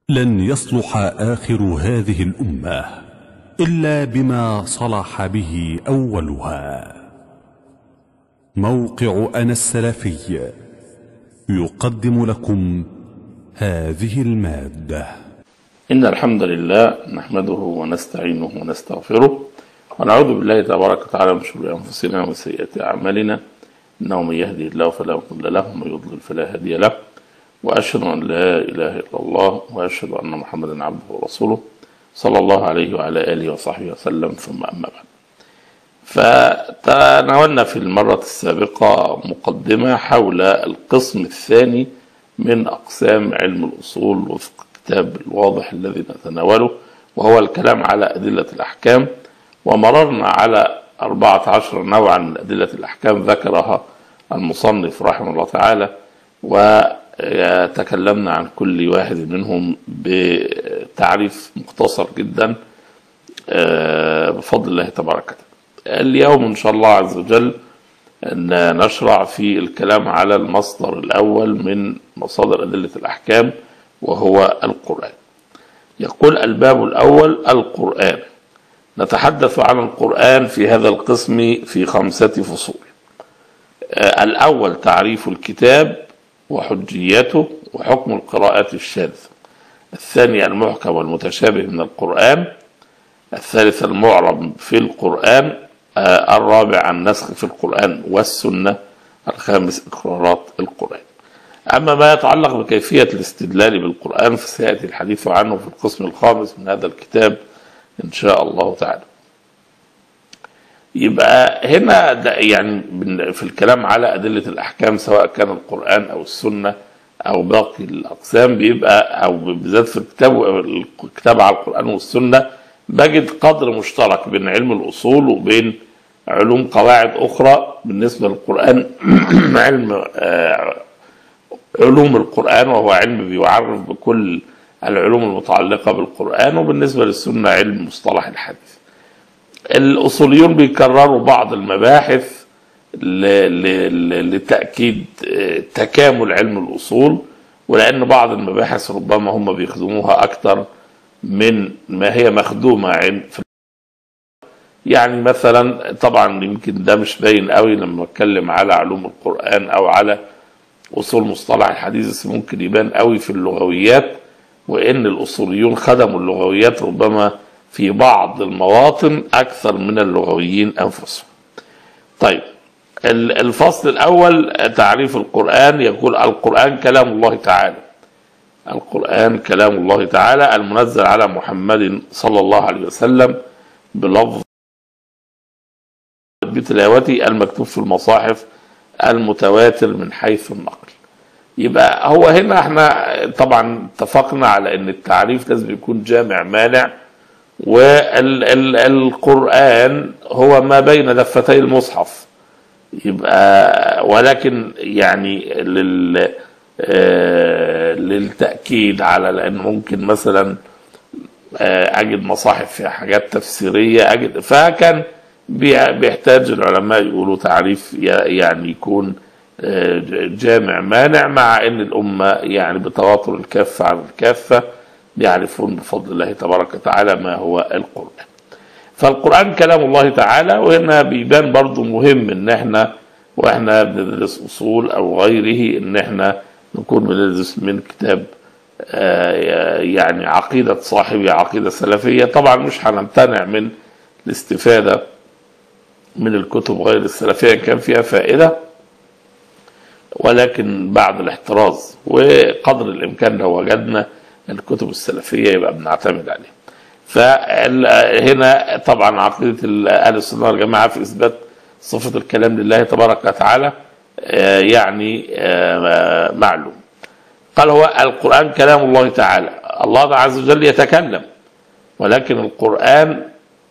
لن يصلح آخر هذه الأمة إلا بما صلح به أولها. موقع أنا السلفي يقدم لكم هذه المادة. إن الحمد لله نحمده ونستعينه ونستغفره ونعوذ بالله تبارك وتعالى من شرور أنفسنا وسيئات أعمالنا، إنه من يهدي الله فلا مضل له ومن يضلل فلا هادي له، وأشهد أن لا إله إلا الله وأشهد أن محمدا عبده ورسوله صلى الله عليه وعلى آله وصحبه وسلم، ثم أما بعد. فتناولنا في المرة السابقة مقدمة حول القسم الثاني من أقسام علم الأصول وفق الكتاب الواضح الذي نتناوله، وهو الكلام على أدلة الأحكام. ومررنا على 14 نوعا من أدلة الأحكام ذكرها المصنف رحمه الله تعالى، وتكلمنا عن كل واحد منهم بتعريف مختصر جدا بفضل الله تبارك وتعالى. اليوم إن شاء الله عز وجل نشرع في الكلام على المصدر الأول من مصادر أدلة الأحكام، وهو القرآن. يقول الباب الأول القرآن. نتحدث عن القرآن في هذا القسم في 5 فصول. الأول تعريف الكتاب وحجيته وحكم القراءة الشاذة. الثاني المحكم والمتشابه من القرآن. الثالث المعرب في القرآن. الرابع النسخ في القرآن والسنة. الخامس إقرارات القرآن. أما ما يتعلق بكيفية الاستدلال بالقرآن فسيأتي الحديث عنه في القسم الخامس من هذا الكتاب إن شاء الله تعالى. يبقى هنا يعني في الكلام على أدلة الأحكام سواء كان القرآن أو السنة أو باقي الأقسام بيبقى أو بالذات في الكتاب على القرآن والسنة بجد قدر مشترك بين علم الأصول وبين علوم قواعد أخرى. بالنسبة للقرآن علم علوم القرآن وهو علم بيعرف بكل العلوم المتعلقة بالقرآن، وبالنسبة للسنة علم مصطلح الحديث. الأصوليون بيكرروا بعض المباحث لتأكيد تكامل علم الأصول، ولأن بعض المباحث ربما هم بيخدموها أكثر من ما هي مخدومة يعني مثلا طبعا يمكن ده مش باين قوي لما اتكلم على علوم القرآن أو على أصول مصطلح الحديث، بس ممكن يبان قوي في اللغويات، وإن الأصوليون خدموا اللغويات ربما في بعض المواطن أكثر من اللغويين أنفسهم. طيب الفصل الأول تعريف القرآن. يقول القرآن كلام الله تعالى. القرآن كلام الله تعالى المنزل على محمد صلى الله عليه وسلم بلفظ بتلاوته المكتوب في المصاحف المتواتر من حيث النقل. يبقى هو هنا احنا طبعا اتفقنا على ان التعريف لازم يكون جامع مانع، والقرآن هو ما بين دفتي المصحف. يبقى ولكن يعني للتأكيد على لأن ممكن مثلا أجد مصاحف فيها حاجات تفسيرية فكان بيحتاج العلماء يقولوا تعريف يعني يكون جامع مانع، مع ان الامه يعني بتواتر الكافه عن الكافه يعرفون بفضل الله تبارك وتعالى ما هو القرآن. فالقرآن كلام الله تعالى. وهنا بيبان برضو مهم ان احنا واحنا بندرس اصول او غيره ان احنا نكون بندرس من كتاب يعني عقيده صاحبي عقيده سلفيه. طبعا مش هنمتنع من الاستفاده من الكتب غير السلفيه كان فيها فائده، ولكن بعد الاحتراز وقدر الامكان لو وجدنا الكتب السلفيه يبقى بنعتمد عليها. فهنا طبعا عقيده اهل السنه والجماعه في اثبات صفه الكلام لله تبارك وتعالى يعني معلوم. قال هو القرآن كلام الله تعالى. الله عز وجل يتكلم، ولكن القرآن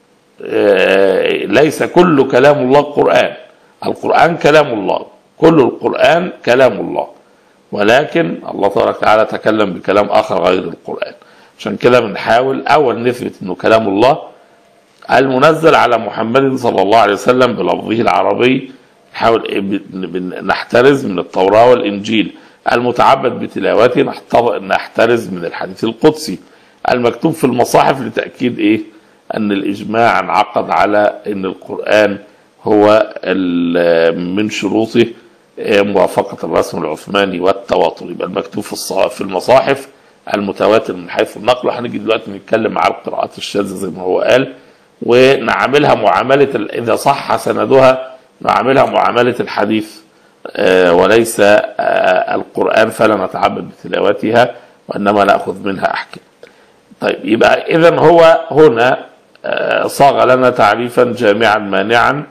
ليس كل كلام الله قرآن. القرآن كلام الله، كل القرآن كلام الله، ولكن الله تبارك وتعالى تكلم بكلام آخر غير القرآن. عشان كده بنحاول أول نثبت أنه كلام الله المنزل على محمد صلى الله عليه وسلم بلفظه العربي. نحاول نحترز من التوراة والإنجيل المتعبد بتلاوته نحترز من الحديث القدسي المكتوب في المصاحف، لتأكيد إيه؟ أن الإجماع انعقد على أن القرآن هو من شروطه موافقة الرسم العثماني والتواتر. يبقى المكتوب في المصاحف المتواتر من حيث النقل. وهنيجي دلوقتي نتكلم على القراءات الشاذة زي ما هو قال، ونعاملها معاملة إذا صح سندها نعاملها معاملة الحديث وليس القرآن، فلا نتعبد بتلاوتها وإنما نأخذ منها أحكام. طيب يبقى إذن هو هنا صاغ لنا تعريفا جامعا مانعا،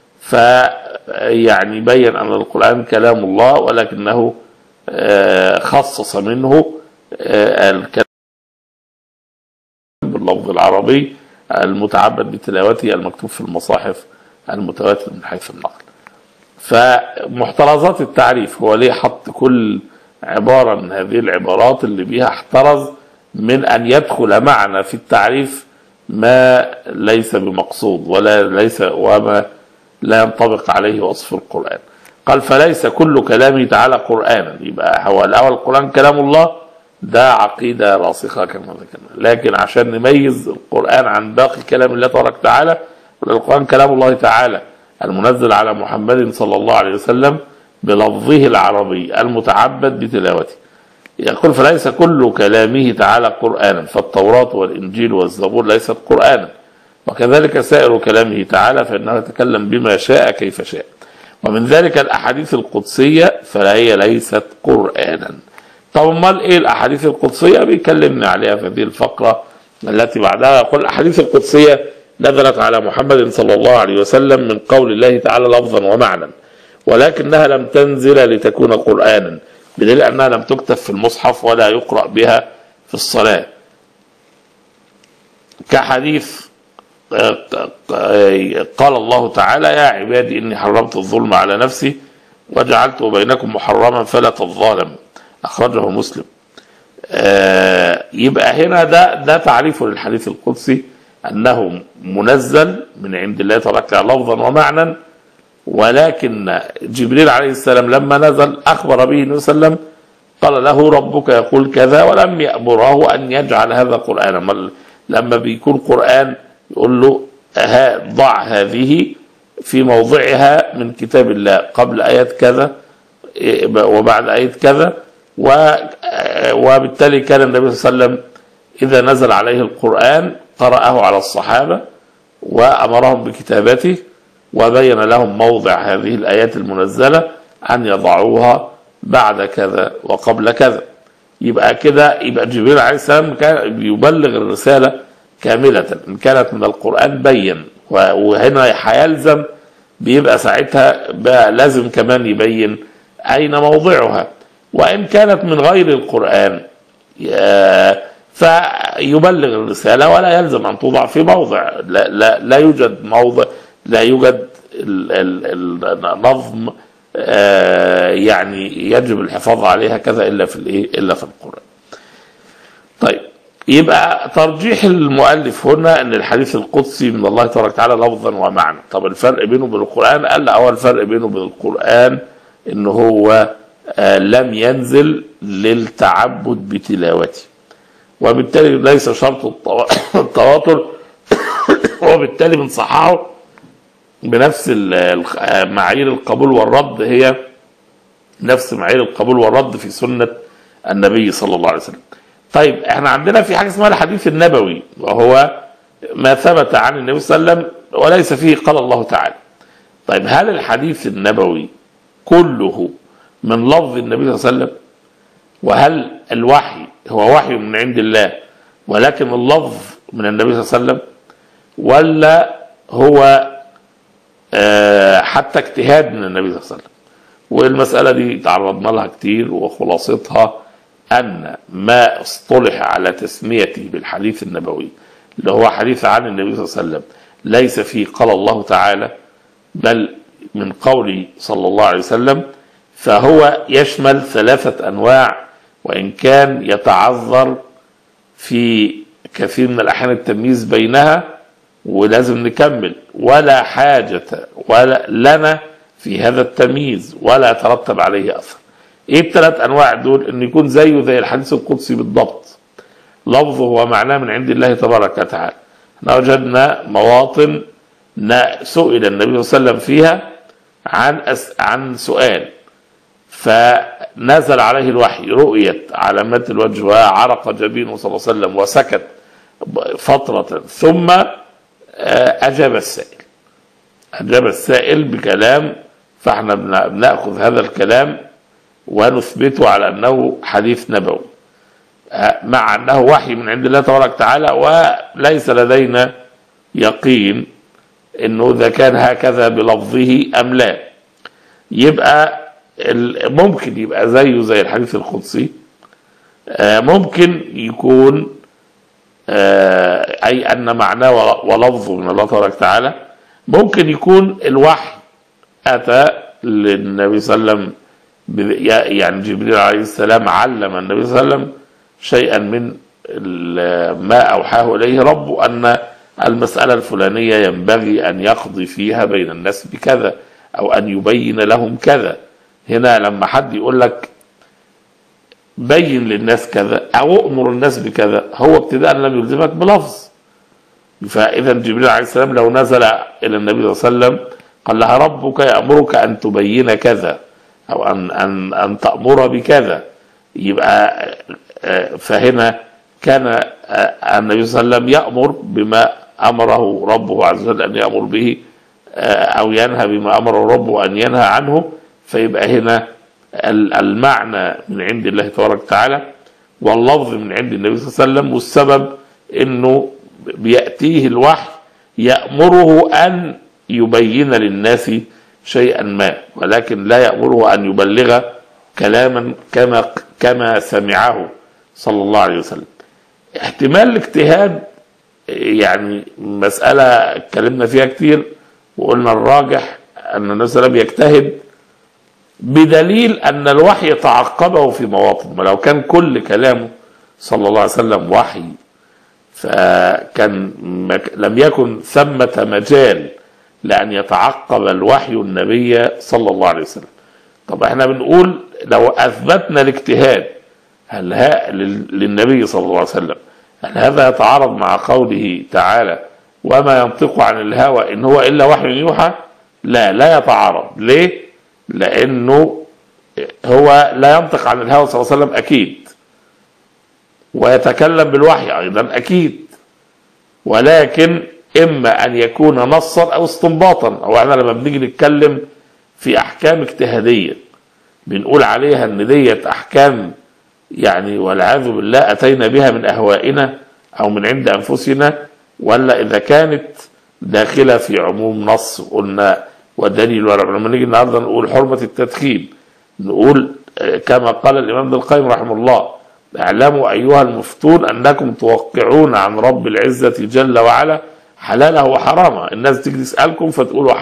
فيعني بين أن القرآن كلام الله ولكنه خصص منه الكلام باللفظ العربي المتعبد بتلاوته المكتوب في المصاحف المتواتر من حيث النقل. فمحترزات التعريف هو ليه حط كل عبارة من هذه العبارات اللي بيها احترز من أن يدخل معنا في التعريف ما ليس بمقصود وما لا ينطبق عليه وصف القرآن. قال فليس كل كلامه تعالى قرآنا. يبقى هو الأول القرآن كلام الله، ده عقيدة راسخة كما ذكرنا، لكن عشان نميز القرآن عن باقي كلام الله تبارك وتعالى، القرآن كلام الله تعالى المنزل على محمد صلى الله عليه وسلم بلفظه العربي المتعبد بتلاوته. يقول فليس كل كلامه تعالى قرآنا، فالتوراة والإنجيل والزبور ليست قرآنا، وكذلك سائر كلامه تعالى فإنه يتكلم بما شاء كيف شاء. ومن ذلك الأحاديث القدسية فهي ليست قرآنا. طب امال ايه الأحاديث القدسية؟ بيكلمنا عليها في هذه الفقرة التي بعدها. يقول الأحاديث القدسية نزلت على محمد صلى الله عليه وسلم من قول الله تعالى لفظا ومعنى، ولكنها لم تنزل لتكون قرآنا، بدليل أنها لم تكتب في المصحف ولا يقرأ بها في الصلاة، كحديث قال الله تعالى يا عبادي إني حرمت الظلم على نفسي وجعلته بينكم محرما فلا تظالموا، أخرجه مسلم. يبقى هنا ده تعريف للحديث القدسي، أنه منزل من عند الله تبارك وتعالى لفظا ومعنى، ولكن جبريل عليه السلام لما نزل أخبر به النبي صلى الله عليه وسلم قال له ربك يقول كذا، ولم يأمره أن يجعل هذا قرآنا. لما بيكون قرآن يقول له ضع هذه في موضعها من كتاب الله قبل آية كذا وبعد آية كذا. وبالتالي كان النبي صلى الله عليه وسلم إذا نزل عليه القرآن قرأه على الصحابة وأمرهم بكتابته وبين لهم موضع هذه الآيات المنزلة أن يضعوها بعد كذا وقبل كذا. يبقى كده يبقى جبريل عليه السلام كان بيبلغ الرسالة كاملة، إن كانت من القرآن بين، وهنا هيلزم بيبقى ساعتها بقى لازم كمان يبين أين موضعها. وإن كانت من غير القرآن فيبلغ الرسالة ولا يلزم أن توضع في موضع. لا يوجد موضع، لا يوجد النظم يعني يجب الحفاظ عليها كذا إلا في القرآن. طيب يبقى ترجيح المؤلف هنا أن الحديث القدسي من الله تبارك وتعالى لفظا ومعنى. طب الفرق بينه وبين القرآن؟ قال أول فرق بينه وبين القرآن إن هو لم ينزل للتعبد بتلاوته، وبالتالي ليس شرط التواتر، وبالتالي بنصححه بنفس معايير القبول والرد، هي نفس معايير القبول والرد في سنة النبي صلى الله عليه وسلم. طيب احنا عندنا في حاجة اسمها الحديث النبوي، وهو ما ثبت عن النبي صلى الله عليه وسلم وليس فيه قال الله تعالى. طيب هل الحديث النبوي كله من لفظ النبي صلى الله عليه وسلم؟ وهل الوحي هو وحي من عند الله ولكن اللفظ من النبي صلى الله عليه وسلم، ولا هو حتى اجتهاد من النبي صلى الله عليه وسلم؟ والمسألة دي تعرضنا لها كتير، وخلاصتها أن ما اصطلح على تسميته بالحديث النبوي اللي هو حديث عن النبي صلى الله عليه وسلم ليس فيه قال الله تعالى بل من قوله صلى الله عليه وسلم، فهو يشمل 3 أنواع، وإن كان يتعذر في كثير من الأحيان التمييز بينها، ولازم نكمل ولا حاجة ولا لنا في هذا التمييز ولا يترتب عليه أثر. ايه الثلاث انواع دول؟ ان يكون زيه زي الحديث القدسي بالضبط، لفظه ومعناه من عند الله تبارك وتعالى. احنا وجدنا مواطن سئل النبي صلى الله عليه وسلم فيها عن سؤال، فنزل عليه الوحي، رؤية علامات الوجه وعرق جبينه صلى الله عليه وسلم وسكت فترة، ثم أجاب السائل بكلام، فاحنا بنأخذ هذا الكلام ونثبته على أنه حديث نبوي، مع أنه وحي من عند الله تبارك وتعالى، وليس لدينا يقين أنه إذا كان هكذا بلفظه أم لا. يبقى ممكن يبقى زيه زي الحديث القدسي، ممكن يكون أي أن معناه ولفظه من الله تبارك وتعالى، ممكن يكون الوحي أتى للنبي صلى الله عليه وسلم، يعني جبريل عليه السلام علم النبي صلى الله عليه وسلم شيئا من ما أوحاه إليه ربه، أن المسألة الفلانية ينبغي أن يقضي فيها بين الناس بكذا، أو أن يبين لهم كذا. هنا لما حد يقول لك بين للناس كذا أو أمر الناس بكذا، هو ابتداء لم يلزمك بلفظ. فإذا جبريل عليه السلام لو نزل إلى النبي صلى الله عليه وسلم قال لها ربك يأمرك أن تبين كذا، أو أن تأمر بكذا، يبقى فهنا كان النبي صلى الله عليه وسلم يأمر بما أمره ربه عز وجل أن يأمر به، أو ينهى بما أمره ربه أن ينهى عنه. فيبقى هنا المعنى من عند الله تبارك وتعالى، واللفظ من عند النبي صلى الله عليه وسلم، والسبب أنه بيأتيه الوحي يأمره أن يبين للناس شيئا ما، ولكن لا يأمره أن يبلغ كلاما كما سمعه صلى الله عليه وسلم. احتمال الاجتهاد يعني مسألة اتكلمنا فيها كتير، وقلنا الراجح أن النبي صلى الله عليه وسلم يجتهد بدليل أن الوحي يتعقبه في مواطن. ولو كان كل كلامه صلى الله عليه وسلم وحي، فكان لم يكن ثمة مجال لأن يتعقب الوحي النبي صلى الله عليه وسلم. طب احنا بنقول لو أثبتنا الاجتهاد للنبي صلى الله عليه وسلم، هل هذا يتعارض مع قوله تعالى وما ينطق عن الهوى إن هو إلا وحي يوحى؟ لا يتعارض. ليه؟ لأنه هو لا ينطق عن الهوى صلى الله عليه وسلم أكيد، ويتكلم بالوحي أيضا أكيد، ولكن إما أن يكون نصا أو استنباطا. أو احنا لما بنيجي نتكلم في أحكام اجتهادية بنقول عليها إن ديت أحكام يعني والعياذ بالله أتينا بها من أهوائنا أو من عند أنفسنا، ولا إذا كانت داخلة في عموم نص قلنا ودليل. لما نيجي النهارده نقول حرمة التدخين، نقول كما قال الإمام ابن القيم رحمه الله: اعلموا أيها المفتون أنكم توقعون عن رب العزة جل وعلا حلاله وحرامه. الناس تيجي تسألكم فتقولوا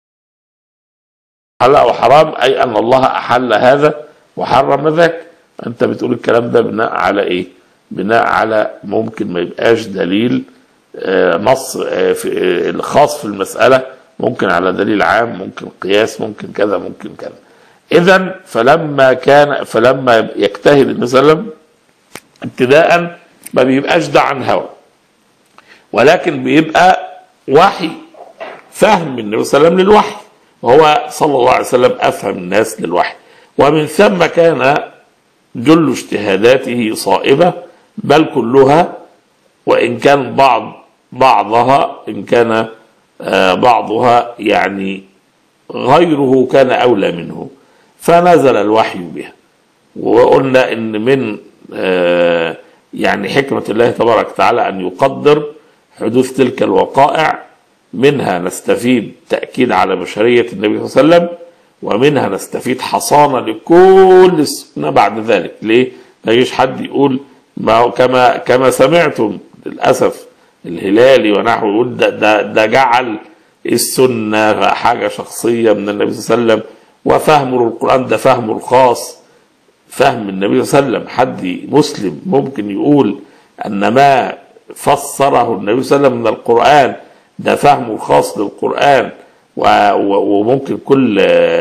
حلال وحرام، أي أن الله أحل هذا وحرم ذاك. أنت بتقول الكلام ده بناء على إيه؟ بناء على ممكن ما يبقاش دليل نص الخاص في المسألة، ممكن على دليل عام، ممكن قياس، ممكن كذا، ممكن كذا. إذن فلما يجتهد النبي صلى الله عليه وسلم ابتداء ما بيبقاش ده عن هوى، ولكن بيبقى وحي، فهم النبي صلى الله عليه وسلم للوحي، وهو صلى الله عليه وسلم أفهم الناس للوحي. ومن ثم كان جل اجتهاداته صائبة، بل كلها، وإن كان بعضها إن كان بعضها يعني غيره كان أولى منه، فنزل الوحي بها. وقلنا إن من يعني حكمة الله تبارك وتعالى أن يقدر حدوث تلك الوقائع، منها نستفيد تأكيد على بشرية النبي صلى الله عليه وسلم، ومنها نستفيد حصانة لكل السنة بعد ذلك. ليه؟ لا يجيش حد يقول ما هو كما سمعتم للأسف الهلالي ونحو يقول ده جعل السنة حاجة شخصية من النبي صلى الله عليه وسلم، وفهمه للقرآن ده فهمه الخاص، فهم النبي صلى الله عليه وسلم. حد مسلم ممكن يقول أن ما فسره النبي صلى الله عليه وسلم من القرآن ده فهمه الخاص للقرآن، وممكن كل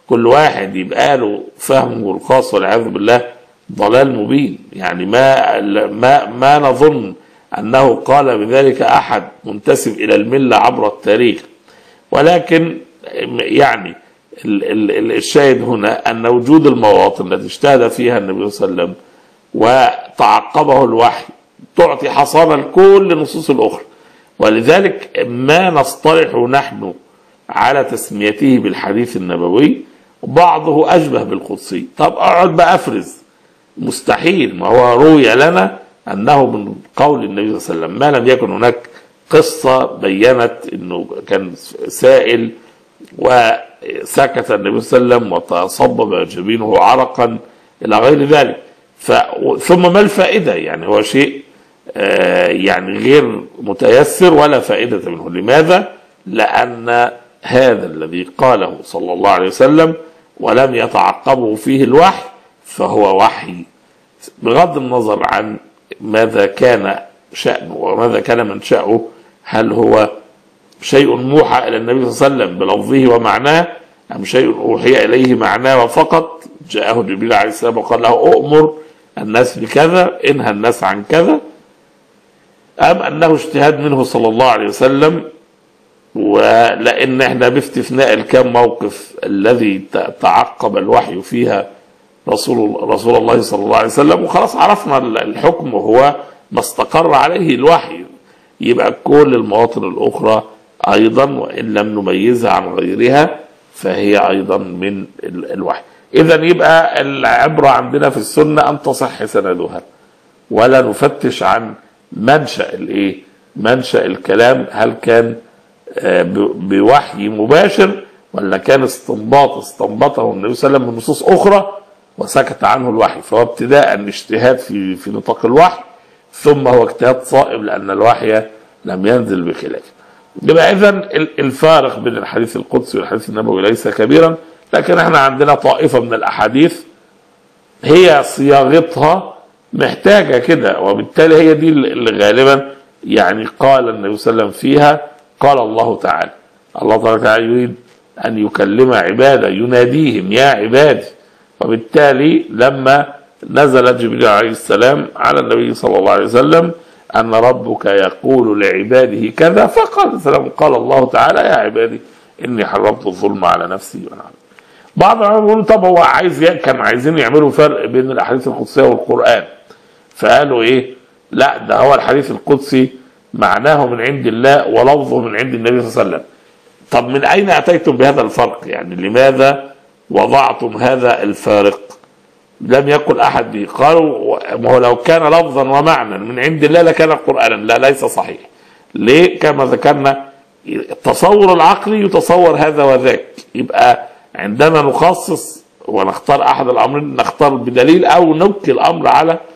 كل واحد يبقى له فهمه الخاص والعياذ بالله ضلال مبين. يعني ما نظن أنه قال بذلك أحد منتسب إلى الملة عبر التاريخ، ولكن يعني الشاهد هنا أن وجود المواطن التي اجتهد فيها النبي صلى الله عليه وسلم وتعقبه الوحي تعطي حصانة لكل النصوص الأخرى. ولذلك ما نصطلح نحن على تسميته بالحديث النبوي بعضه أشبه بالقدسي. طب أقعد بقى أفرز، مستحيل. ما هو روي لنا أنه من قول النبي صلى الله عليه وسلم ما لم يكن هناك قصة بيّنت أنه كان سائل وسكت النبي صلى الله عليه وسلم وتصبب جبينه عرقا إلى غير ذلك. ثم ما الفائدة؟ يعني هو شيء يعني غير متيسر ولا فائدة منه. لماذا؟ لأن هذا الذي قاله صلى الله عليه وسلم ولم يتعقبه فيه الوحي فهو وحي، بغض النظر عن ماذا كان شأنه وماذا كان منشأه. هل هو شيء موحى إلى النبي صلى الله عليه وسلم بلفظه ومعناه، أم شيء أوحي إليه معناه وفقط؟ جاءه جبريل عليه السلام وقال له أؤمر الناس بكذا، انهى الناس عن كذا، أم أنه اجتهاد منه صلى الله عليه وسلم؟ ولأن احنا باستثناء الكام موقف الذي تعقب الوحي فيها رسول الله صلى الله عليه وسلم وخلاص عرفنا الحكم وهو ما استقر عليه الوحي، يبقى كل المواطن الأخرى أيضا وإن لم نميزها عن غيرها فهي أيضا من الوحي. إذن يبقى العبرة عندنا في السنة أن تصح سندها ولا نفتش عن منشأ الكلام، هل كان بوحي مباشر ولا كان استنبطه النبي صلى الله عليه وسلم من نصوص أخرى وسكت عنه الوحي. فهو ابتداء اجتهاد في نطاق الوحي، ثم هو اجتهاد صائب لأن الوحي لم ينزل بخلافه. يبقى إذن الفارق بين الحديث القدسي والحديث النبوي ليس كبيرا، لكن احنا عندنا طائفة من الأحاديث هي صياغتها محتاجة كده، وبالتالي هي دي اللي غالبا يعني قال النبي صلى الله عليه وسلم فيها قال الله تعالى. الله تعالى يريد أن يكلم عباده يناديهم يا عبادي، وبالتالي لما نزل جبريل عليه السلام على النبي صلى الله عليه وسلم أن ربك يقول لعباده كذا، فقال السلام قال الله تعالى يا عبادي إني حرمت الظلم على نفسي ونعم. بعض العلماء يقولوا طب هو كان عايزين يعملوا فرق بين الأحاديث القدسية والقرآن، فقالوا إيه؟ لا، ده هو الحديث القدسي معناه من عند الله ولفظه من عند النبي صلى الله عليه وسلم. طب من أين أتيتم بهذا الفرق؟ يعني لماذا وضعتم هذا الفارق؟ لم يقل أحد. قالوا ما هو لو كان لفظا ومعنى من عند الله لكان قرآنا. لا، ليس صحيح. ليه؟ كما ذكرنا التصور العقلي يتصور هذا وذاك، يبقى عندما نخصص ونختار أحد الأمرين نختار بدليل أو نبكي الأمر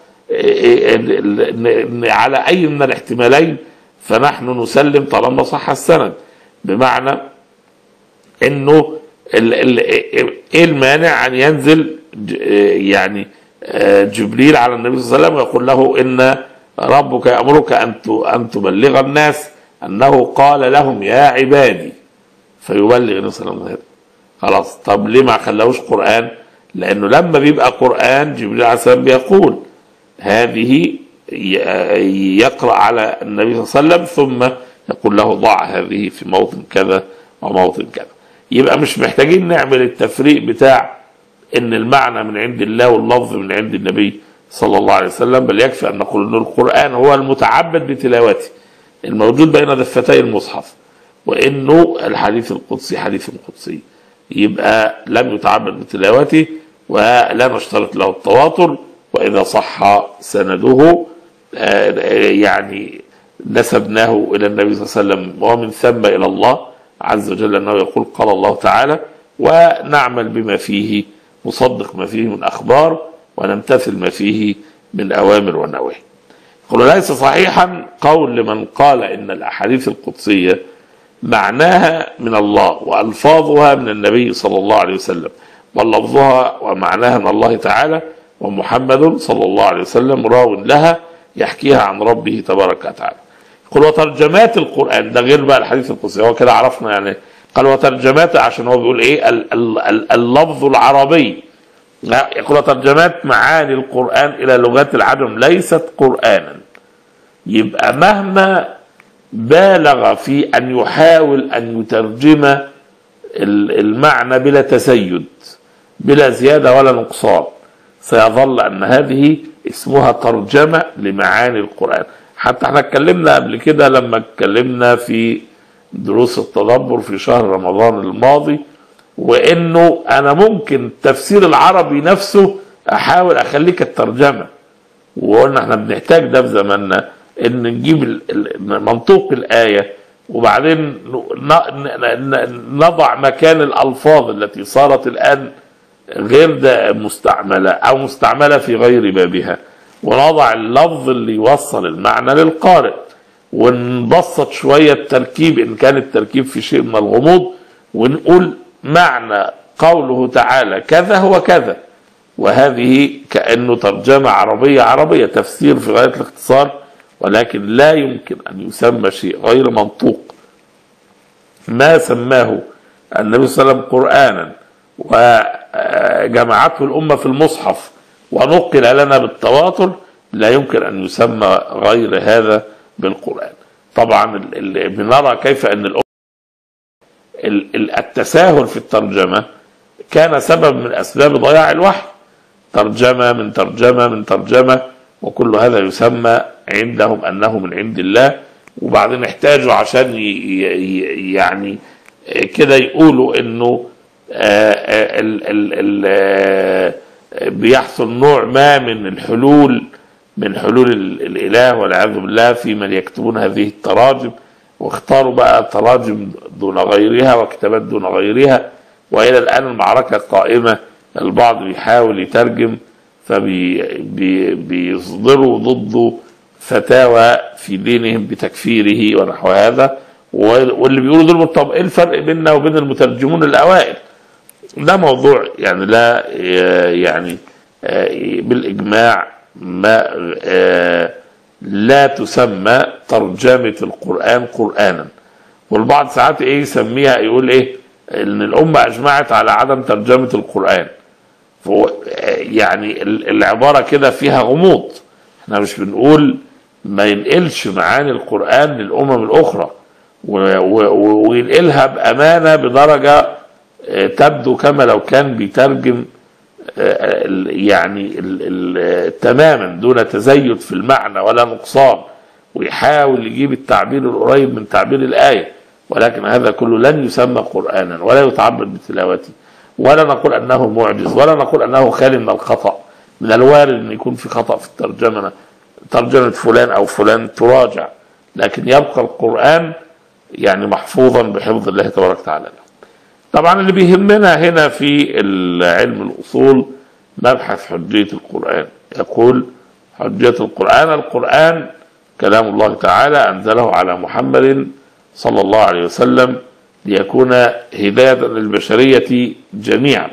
على أي من الاحتمالين، فنحن نسلم طالما صح السند. بمعنى انه ايه المانع ان ينزل يعني جبريل على النبي صلى الله عليه وسلم ويقول له ان ربك يأمرك ان تبلغ الناس انه قال لهم يا عبادي، فيبلغ النبي صلى الله عليه وسلم. خلاص. طب ليه ما خلاهوش قرآن؟ لانه لما بيبقى قرآن جبريل عليه السلام بيقول هذه، يقرأ على النبي صلى الله عليه وسلم ثم يقول له ضع هذه في موطن كذا وموطن كذا. يبقى مش محتاجين نعمل التفريق بتاع ان المعنى من عند الله واللفظ من عند النبي صلى الله عليه وسلم، بل يكفي ان نقول ان القرآن هو المتعبد بتلاوته الموجود بين دفتي المصحف، وانه الحديث القدسي حديث قدسي، يبقى لم يتعبد بتلاوته ولا نشترط له التواتر. واذا صح سنده يعني نسبناه الى النبي صلى الله عليه وسلم ومن ثم الى الله عز وجل انه يقول قال الله تعالى، ونعمل بما فيه، نصدق ما فيه من اخبار ونمتثل ما فيه من اوامر ونواهي. يقول ليس صحيحا قول لمن قال ان الاحاديث القدسيه معناها من الله والفاظها من النبي صلى الله عليه وسلم، ولفظها ومعناها من الله تعالى، ومحمد صلى الله عليه وسلم راو لها يحكيها عن ربه تبارك وتعالى. يقول وترجمات القرآن، ده غير بقى الحديث القدسي. هو كده عرفنا يعني قال وترجمات، عشان هو بيقول ايه اللفظ العربي، يقول ترجمات معاني القرآن إلى لغات العجم ليست قرآنا. يبقى مهما بالغ في أن يحاول أن يترجم المعنى بلا تزيد بلا زيادة ولا نقصان، سيظل أن هذه اسمها ترجمة لمعاني القرآن. حتى احنا اتكلمنا قبل كده لما اتكلمنا في دروس التدبر في شهر رمضان الماضي، وانه انا ممكن التفسير العربي نفسه احاول اخليك الترجمة، وقلنا احنا بنحتاج ده في زماننا ان نجيب منطوق الآية وبعدين نضع مكان الألفاظ التي صارت الآن غير مستعملة أو مستعملة في غير بابها، ونضع اللفظ اللي يوصل المعنى للقارئ، ونبسط شوية التركيب إن كان التركيب في شيء من الغموض، ونقول معنى قوله تعالى كذا هو كذا، وهذه كأنه ترجمة عربية تفسير في غاية الاختصار، ولكن لا يمكن أن يسمى شيء غير منطوق ما سماه النبي صلى الله عليه وسلم قرآنا وجمعته الأمة في المصحف ونقل لنا بالتواتر، لا يمكن أن يسمى غير هذا بالقرآن. طبعا بنرى كيف أن التساهل في الترجمة كان سبب من أسباب ضياع الوحي، ترجمة من ترجمة من ترجمة، وكل هذا يسمى عندهم أنه من عند الله. وبعدين احتاجوا عشان يعني كده يقولوا انه بيحصل نوع ما من الحلول من حلول الاله والعياذ بالله في من يكتبون هذه التراجم، واختاروا بقى تراجم دون غيرها وكتابات دون غيرها، والى الان المعركه قائمه، البعض بيحاول يترجم فبيصدروا ضده فتاوى في دينهم بتكفيره ونحو هذا، واللي بيقولوا دول طب ايه الفرق بيننا وبين المترجمون الاوائل؟ ده موضوع يعني لا يعني بالاجماع ما لا تسمى ترجمة القرآن قرآنا. والبعض ساعات ايه يسميها، يقول ايه ان الامة اجمعت على عدم ترجمة القرآن، يعني العبارة كده فيها غموض. احنا مش بنقول ما ينقلش معاني القرآن للأمم الأخرى وينقلها بأمانة بدرجة تبدو كما لو كان بيترجم يعني تماما دون تزيد في المعنى ولا نقصان، ويحاول يجيب التعبير القريب من تعبير الآية، ولكن هذا كله لن يسمى قرآنا ولا يتعبد بتلاوته، ولا نقول أنه معجز، ولا نقول أنه خالي من الخطأ. من الوارد أن يكون في خطأ في الترجمة، ترجمة فلان أو فلان تراجع، لكن يبقى القرآن يعني محفوظا بحفظ الله تبارك وتعالى. طبعا اللي بيهمنا هنا في علم الأصول مبحث حجية القرآن. يقول حجية القرآن: القرآن كلام الله تعالى أنزله على محمد صلى الله عليه وسلم ليكون هداية للبشرية جميعا،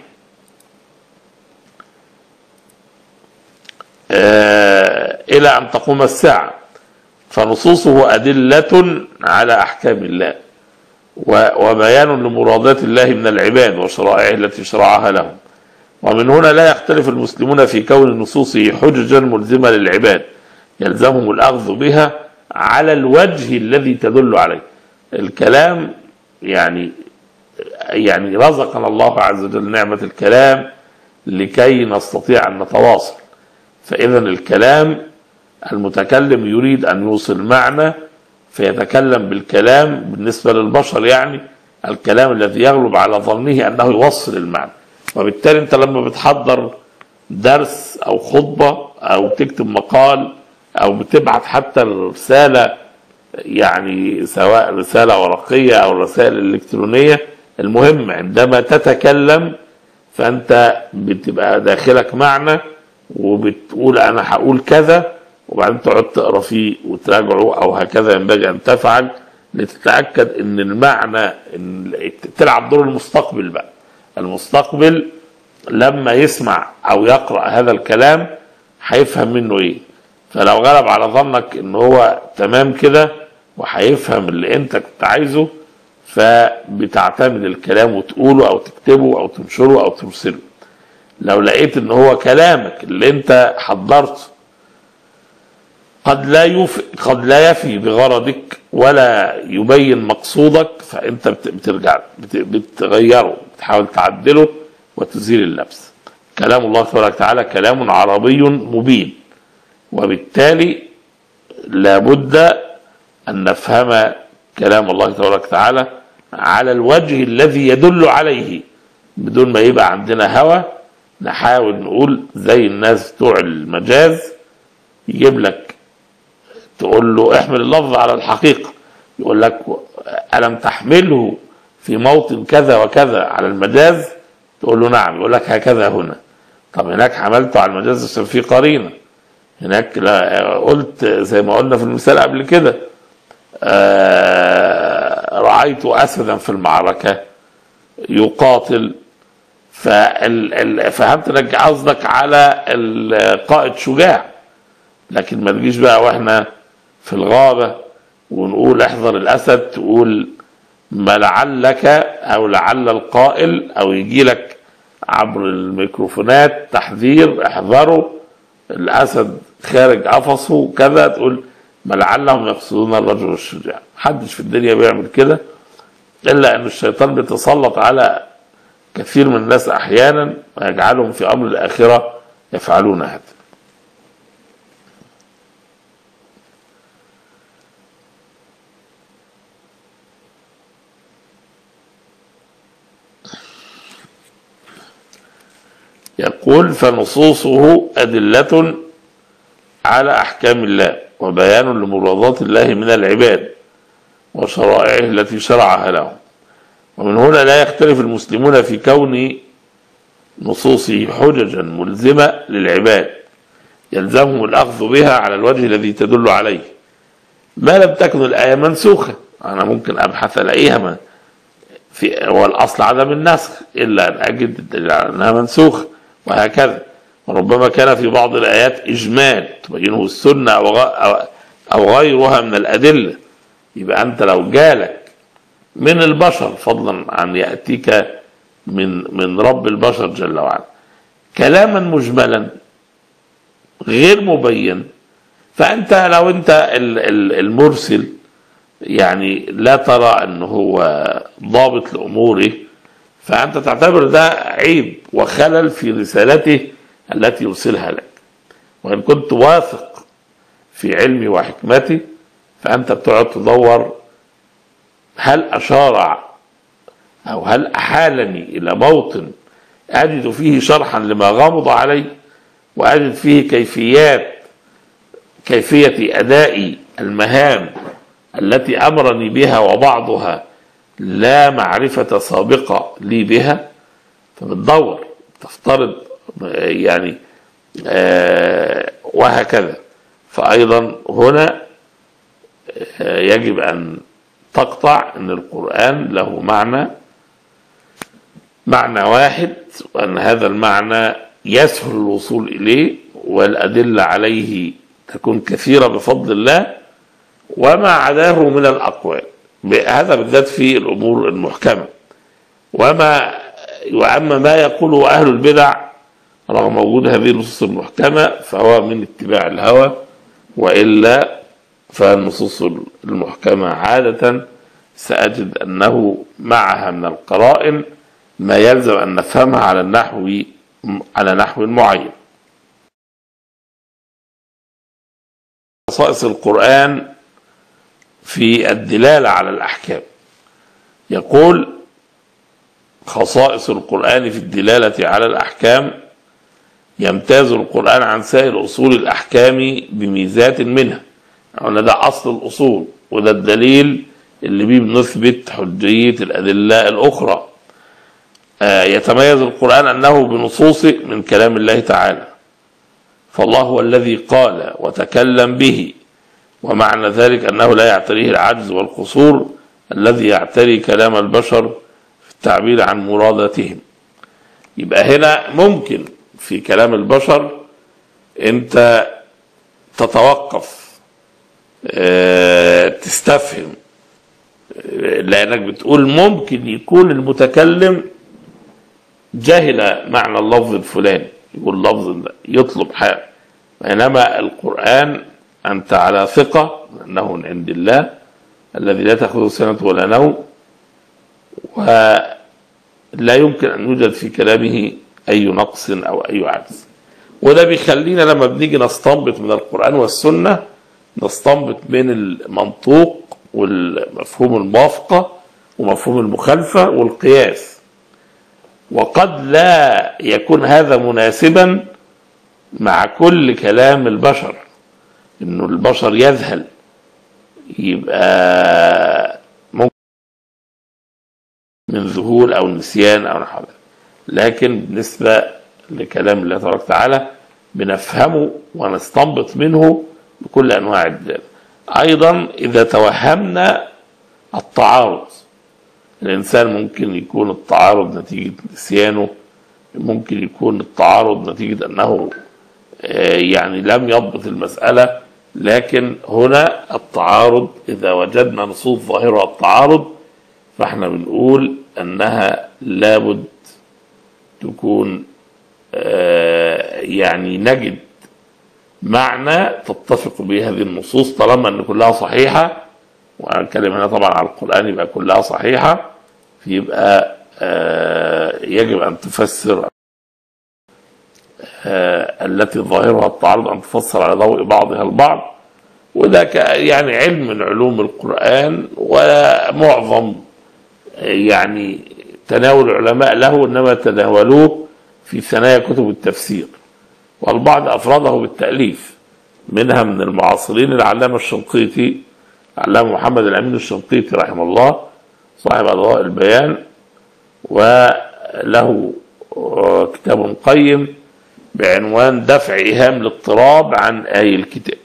إلى أن تقوم الساعة، فنصوصه أدلة على أحكام الله وبيان لمرادات الله من العباد وشرائعه التي شرعها لهم. ومن هنا لا يختلف المسلمون في كون نصوصه حججا ملزمة للعباد يلزمهم الأخذ بها على الوجه الذي تدل عليه. الكلام يعني رزقنا الله عز وجل نعمة الكلام لكي نستطيع أن نتواصل، فإذا الكلام المتكلم يريد أن يوصل معنى فيتكلم بالكلام. بالنسبة للبشر يعني الكلام الذي يغلب على ظنه أنه يوصل المعنى، وبالتالي أنت لما بتحضر درس أو خطبة أو تكتب مقال أو بتبعت حتى رسالة، يعني سواء رسالة ورقية أو رسائل إلكترونية، المهم عندما تتكلم فأنت بتبقى داخلك معنى وبتقول أنا هقول كذا، وبعدين تقعد تقرا فيه وتراجعه، او هكذا ينبغي ان تفعل لتتاكد ان المعنى تلعب دور المستقبل. بقى المستقبل لما يسمع او يقرا هذا الكلام هيفهم منه ايه، فلو غلب على ظنك ان هو تمام كده وهيفهم اللي انت كنت عايزه، فبتعتمد الكلام وتقوله او تكتبه او تنشره او ترسله. لو لقيت ان هو كلامك اللي انت حضرته قد لا يفي بغرضك ولا يبين مقصودك، فانت بترجع بتغيره، بتحاول تعدله وتزيل اللبس. كلام الله تبارك وتعالى كلام عربي مبين، وبالتالي لابد ان نفهم كلام الله تبارك وتعالى على الوجه الذي يدل عليه، بدون ما يبقى عندنا هوى نحاول نقول زي الناس بتوع المجاز، يجيب لك تقول له احمل اللفظ على الحقيقة، يقول لك ألم تحمله في موطن كذا وكذا على المجاز؟ تقول له نعم، يقول لك هكذا هنا. طب هناك حملته على المجاز عشان في قرينة، هناك قلت زي ما قلنا في المثال قبل كده رأيت أسدا في المعركة يقاتل، فهمت انك قصدك على القائد شجاع، لكن ما تجيش بقى واحنا في الغابة ونقول احذر الأسد، تقول ما لعلك أو لعل القائل أو يجي لك عبر الميكروفونات تحذير احذروا الأسد خارج قفصه كذا، تقول ما لعلهم يقصدون الرجل الشجاع. محدش في الدنيا بيعمل كده، إلا أن الشيطان بيتسلط على كثير من الناس أحيانا ويجعلهم في أمر الآخرة يفعلون هذا. يقول فنصوصه أدلة على أحكام الله وبيان لمرادات الله من العباد وشرائعه التي شرعها لهم، ومن هنا لا يختلف المسلمون في كون نصوصه حججا ملزمة للعباد يلزمهم الأخذ بها على الوجه الذي تدل عليه، ما لم تكن الآية منسوخة. أنا ممكن أبحث ألاقيها هو الأصل عدم النسخ إلا أن أجد الدليل على أنها منسوخة، وهكذا. وربما كان في بعض الآيات إجمال تبينه السنة أو غيرها من الأدلة. يبقى أنت لو جالك من البشر فضلا عن يأتيك من رب البشر جل وعلا كلاما مجملا غير مبين، فأنت لو أنت المرسل يعني لا ترى أنه هو ضابط لأموره، فأنت تعتبر ده عيب وخلل في رسالته التي يرسلها لك. وإن كنت واثق في علمي وحكمتي فأنت بتقعد تدور هل أشار أو هل أحالني إلى موطن أجد فيه شرحا لما غمض علي، وأجد فيه كيفية أداء المهام التي أمرني بها وبعضها لا معرفة سابقة لي بها، فبتدور تفترض يعني وهكذا. فأيضا هنا يجب أن تقطع أن القرآن له معنى واحد، وأن هذا المعنى يسهل الوصول إليه والأدلة عليه تكون كثيرة بفضل الله، وما عداه من الأقوال. هذا بالذات في الأمور المحكمة. وأما ما يقوله أهل البدع رغم وجود هذه النصوص المحكمة فهو من اتباع الهوى، وإلا فالنصوص المحكمة عادة سأجد أنه معها من القرائن ما يلزم أن نفهمها على نحو معين. خصائص القرآن في الدلالة على الأحكام. يقول خصائص القرآن في الدلالة على الأحكام: يمتاز القرآن عن سائر أصول الأحكام بميزات منها. يعني ده أصل الأصول، وده الدليل اللي بيه بنثبت حجية الأدلة الأخرى. يتميز القرآن أنه بنصوص من كلام الله تعالى، فالله هو الذي قال وتكلم به، ومعنى ذلك أنه لا يعتريه العجز والقصور الذي يعتري كلام البشر في التعبير عن مراداتهم. يبقى هنا ممكن في كلام البشر أنت تتوقف تستفهم لأنك بتقول ممكن يكون المتكلم جهل معنى اللفظ الفلاني، يقول لفظ يطلب حاجة، بينما القرآن أنت على ثقة أنه من عند الله الذي لا تأخذه سنة ولا نوم، ولا يمكن أن يوجد في كلامه أي نقص أو أي عجز. وده بيخلينا لما بنيجي نستنبط من القرآن والسنة نستنبط من المنطوق والمفهوم الموافقة ومفهوم المخالفة والقياس. وقد لا يكون هذا مناسبا مع كل كلام البشر، انه البشر يذهل، يبقى ممكن من ذهول او نسيان او نحو ذلك، لكن بالنسبة لكلام الله تبارك وتعالى بنفهمه ونستنبط منه بكل انواع الدلالة. ايضا اذا توهمنا التعارض، الانسان ممكن يكون التعارض نتيجة نسيانه، ممكن يكون التعارض نتيجة انه يعني لم يضبط المسألة، لكن هنا التعارض إذا وجدنا نصوص ظاهرة التعارض فاحنا بنقول أنها لابد تكون يعني نجد معنى تتفق به هذه النصوص طالما أن كلها صحيحة، وأتكلم هنا طبعا على القرآن يبقى كلها صحيحة، فيبقى يجب أن تفسر التي ظاهرها التعارض أن تفسر على ضوء بعضها البعض. وده يعني علم من علوم القرآن، ومعظم يعني تناول العلماء له إنما تناولوه في ثنايا كتب التفسير، والبعض أفرده بالتأليف، منها من المعاصرين العلامة الشنقيطي، العلامة محمد الأمين الشنقيطي رحمه الله صاحب أضواء البيان، وله كتاب قيم بعنوان دفع إيهام الاضطراب عن آي الكتاب.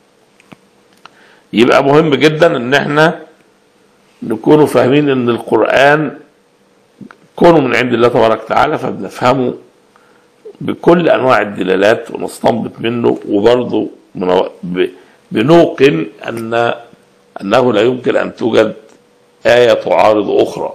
يبقى مهم جدا ان احنا نكونوا فاهمين ان القرآن كونه من عند الله تبارك وتعالى، فبنفهمه بكل انواع الدلالات ونستنبط منه، وبرضه بنوقن انه لا يمكن ان توجد آية تعارض اخرى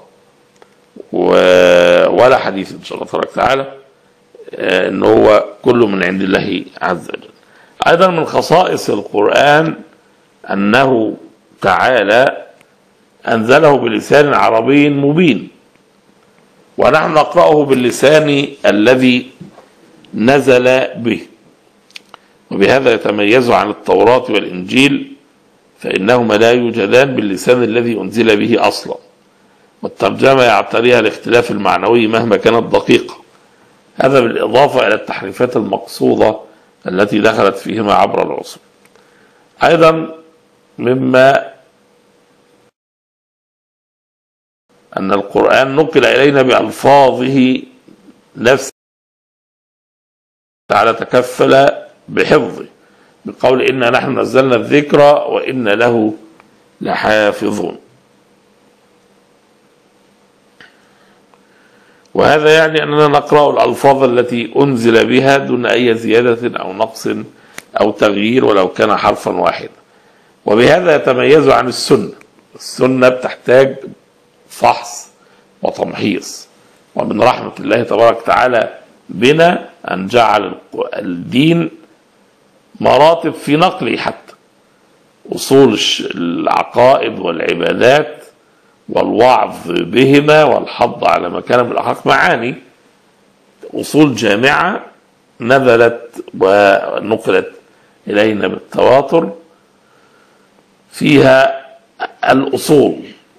ولا حديث ان شاء الله تبارك وتعالى، ان هو كله من عند الله عز وجل. ايضا من خصائص القرآن انه تعالى انزله بلسان عربي مبين، ونحن نقرأه باللسان الذي نزل به، وبهذا يتميز عن التوراة والإنجيل، فإنهما لا يوجدان باللسان الذي أنزل به أصلا، والترجمة يعتريها الاختلاف المعنوي مهما كانت دقيقة، هذا بالإضافة إلى التحريفات المقصودة التي دخلت فيهما عبر العصور. أيضا مما أن القرآن نقل إلينا بألفاظه نفسه تعالى تكفل بحفظه، بقول إنا نحن نزلنا الذكر وإنا له لحافظون. وهذا يعني أننا نقرأ الألفاظ التي أنزل بها دون أي زيادة أو نقص أو تغيير ولو كان حرفا واحدا، وبهذا يتميز عن السنة. السنة بتحتاج فحص وتمحيص، ومن رحمة الله تبارك وتعالى بنا أن جعل الدين مراتب في نقله، حتى أصول العقائد والعبادات والوعظ بهما والحض على مكان من الأحقاق معاني، أصول جامعة نزلت ونقلت إلينا بالتواتر فيها الأصول،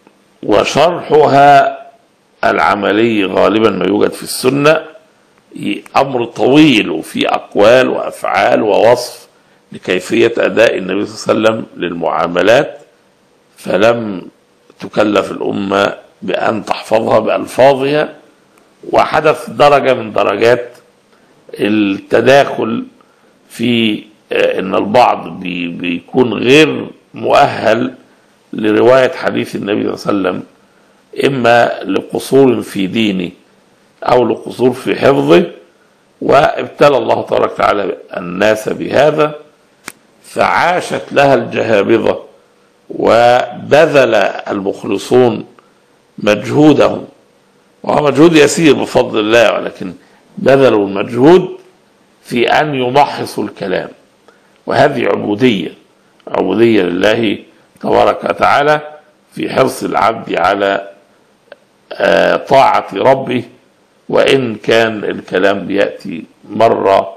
وشرحها العملي غالبا ما يوجد في السنة أمر طويل، وفي أقوال وأفعال ووصف لكيفية أداء النبي صلى الله عليه وسلم للمعاملات، فلم تكلف الأمة بأن تحفظها بألفاظها، وحدث درجة من درجات التداخل في أن البعض بيكون غير مؤهل لرواية حديث النبي صلى الله عليه وسلم، إما لقصور في دينه أو لقصور في حفظه، وابتلى الله تبارك وتعالى الناس بهذا، فعاشت لها الجهابذة وبذل المخلصون مجهودهم، وهو مجهود يسير بفضل الله، ولكن بذلوا المجهود في أن يمحصوا الكلام، وهذه عبودية لله تبارك وتعالى في حرص العبد على طاعة ربه، وإن كان الكلام بيأتي مرة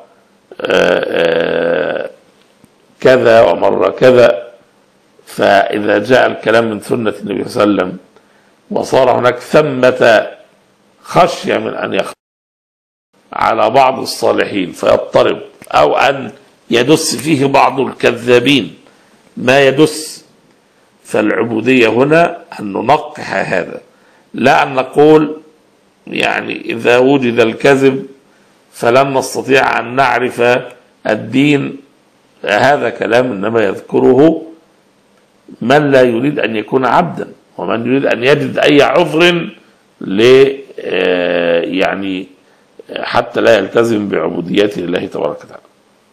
كذا ومرة كذا. فإذا جاء الكلام من سنة النبي صلى الله عليه وسلم وصار هناك ثمة خشية من أن يخطئ على بعض الصالحين فيضطرب، أو أن يدس فيه بعض الكذابين ما يدس، فالعبودية هنا أن ننقح هذا، لا أن نقول يعني إذا وجد الكذب فلن نستطيع أن نعرف الدين. هذا كلام إنما يذكره من لا يريد أن يكون عبدا، ومن يريد أن يجد أي عذر يعني حتى لا يلتزم بعبوديته لله تبارك وتعالى.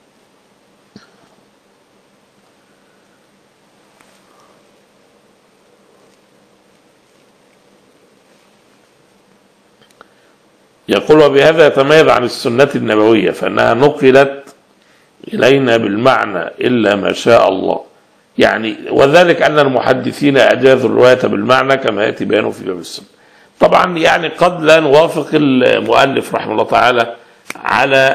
يقول وبهذا يتميز عن السنة النبوية فإنها نقلت إلينا بالمعنى إلا ما شاء الله، يعني وذلك أن المحدثين أجازوا الرواية بالمعنى كما يأتي بيانه في باب السنة. طبعا يعني قد لا نوافق المؤلف رحمه الله تعالى على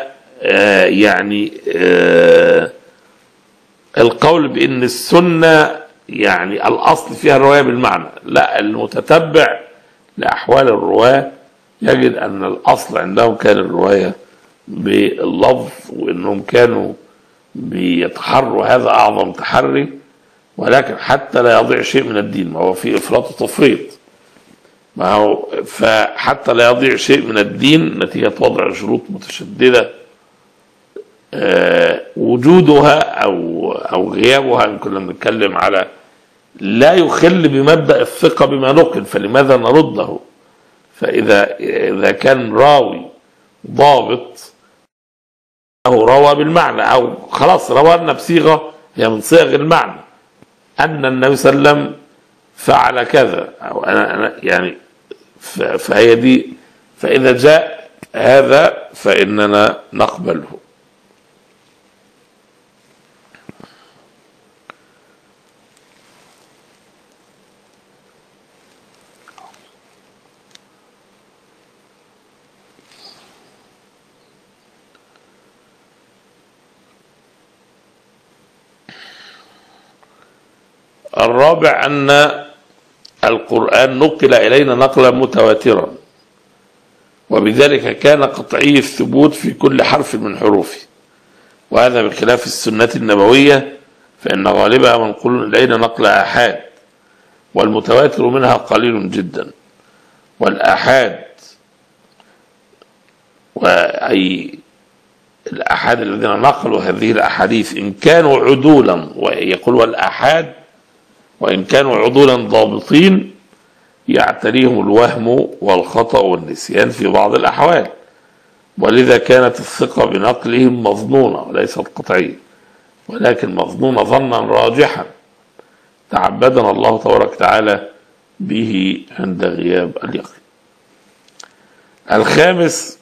القول بأن السنة يعني الأصل فيها الرواية بالمعنى، لا، المتتبع لأحوال الرواة يجد أن الأصل عندهم كان الرواية باللفظ، وأنهم كانوا بيتحروا هذا أعظم تحري، ولكن حتى لا يضيع شيء من الدين، ما هو في إفراط وتفريط، ما هو فحتى لا يضيع شيء من الدين نتيجة وضع شروط متشددة وجودها أو غيابها إن كنا بنتكلم على لا يخل بمبدأ الثقة بما نقل، فلماذا نرده؟ فإذا كان راوي ضابط أو روى بالمعنى أو خلاص روى لنا بصيغة هي من صيغ المعنى أن النبي صلى الله عليه وسلم فعل كذا، أو أنا يعني فهي دي، فإذا جاء هذا فإننا نقبله. الرابع أن القرآن نقل إلينا نقلا متواترا، وبذلك كان قطعي الثبوت في كل حرف من حروفه، وهذا بخلاف السنة النبوية فإن غالبها منقول إلينا نقل آحاد، والمتواتر منها قليل جدا. والآحاد وأي الآحاد الذين نقلوا هذه الأحاديث إن كانوا عدولا، ويقول والآحاد وإن كانوا عدولا ضابطين يعتريهم الوهم والخطأ والنسيان في بعض الأحوال، ولذا كانت الثقة بنقلهم مظنونة وليست قطعية، ولكن مظنونة ظنا راجحا تعبدنا الله تبارك وتعالى به عند غياب اليقين. الخامس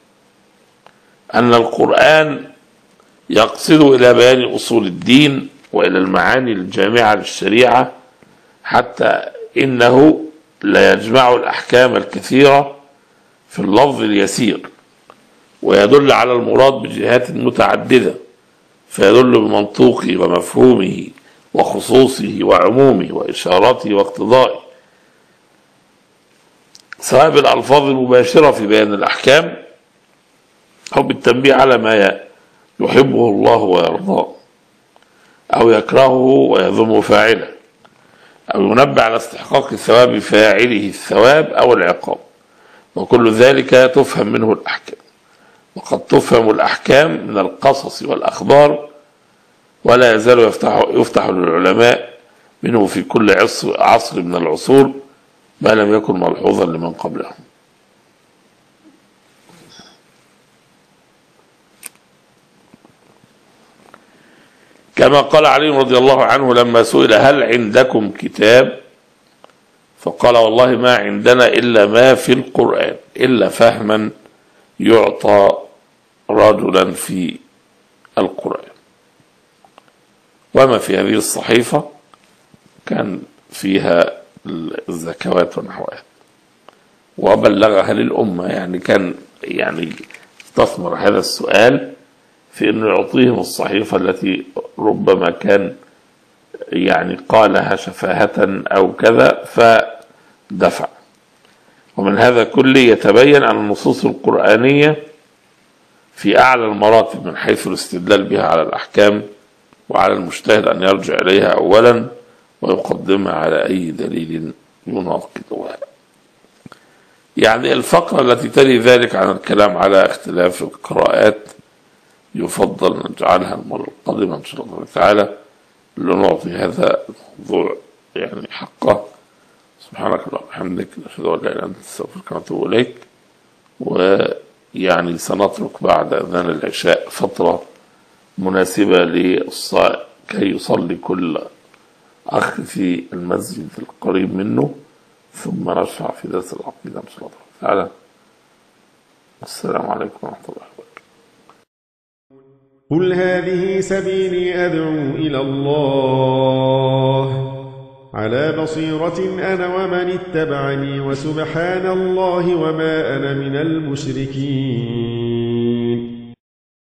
أن القرآن يقصد إلى بيان أصول الدين وإلى المعاني الجامعة للشريعة، حتى إنه لا يجمع الأحكام الكثيرة في اللفظ اليسير، ويدل على المراد بجهات متعددة، فيدل بمنطوقه ومفهومه وخصوصه وعمومه وإشارته واقتضائه، سواء بالألفاظ المباشرة في بيان الأحكام أو بالتنبيه على ما يحبه الله ويرضاه أو يكرهه ويذم فاعله، أو ينبه على استحقاق ثواب فاعله الثواب أو العقاب، وكل ذلك تفهم منه الأحكام. وقد تفهم الأحكام من القصص والأخبار، ولا يزال يفتح للعلماء منه في كل عصر من العصور ما لم يكن ملحوظا لمن قبلهم. كما قال علي رضي الله عنه لما سئل هل عندكم كتاب، فقال والله ما عندنا إلا ما في القرآن، إلا فهما يعطى رجلا في القرآن. وما في هذه الصحيفة كان فيها الزكوات ونحوها، وبلغها للأمة. يعني كان استثمر هذا السؤال في أنه يعطيهم الصحيفة التي ربما كان قالها شفاهة أو كذا فدفع. ومن هذا كله يتبين أن النصوص القرآنية في أعلى المراتب من حيث الاستدلال بها على الأحكام، وعلى المجتهد أن يرجع إليها أولا ويقدمها على أي دليل يناقضها. الفقرة التي تلي ذلك عن الكلام على اختلاف القراءات يفضل نجعلها المرة القادمة إن شاء الله تعالى، لنعطي هذا الموضوع حقه. سبحانك اللهم وبحمدك، نشهد أن لا إله إلا أنت، نستغفرك ونتوب إليك. سنترك بعد أذان العشاء فترة مناسبة كي يصلي كل أخ في المسجد القريب منه، ثم نشرع في درس العقيدة إن شاء الله تعالى. السلام عليكم ورحمة الله وبركاته. قل هذه سبيلي أدعو إلى الله على بصيرة أنا ومن اتبعني، وسبحان الله وما أنا من المشركين.